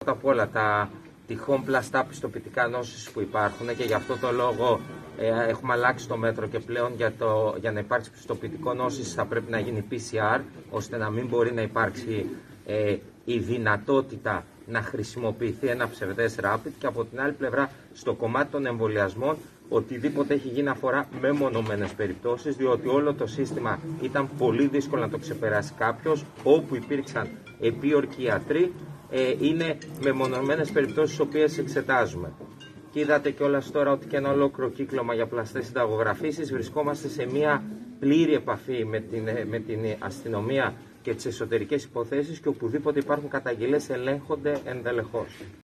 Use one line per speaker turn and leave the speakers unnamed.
Πρώτα απ' όλα τα τυχόν πλαστά πιστοποιητικά νόσης που υπάρχουν και γι' αυτό το λόγο έχουμε αλλάξει το μέτρο και πλέον για να υπάρξει πιστοποιητικό νόσης θα πρέπει να γίνει PCR, ώστε να μην μπορεί να υπάρξει η δυνατότητα να χρησιμοποιηθεί ένα ψευδές rapid, και από την άλλη πλευρά στο κομμάτι των εμβολιασμών οτιδήποτε έχει γίνει αφορά μεμονωμένες περιπτώσεις, διότι όλο το σύστημα ήταν πολύ δύσκολο να το ξεπεράσει κάποιος, όπου υπήρξαν επίορκοι ιατροί. Είναι μεμονωμένες περιπτώσεις τις οποίες εξετάζουμε. Και είδατε κιόλας τώρα ότι και ένα ολόκληρο κύκλωμα για πλαστές συνταγογραφήσεις βρισκόμαστε σε μια πλήρη επαφή με την αστυνομία και τις εσωτερικές υποθέσεις, και οπουδήποτε υπάρχουν καταγγελίες ελέγχονται ενδελεχώς.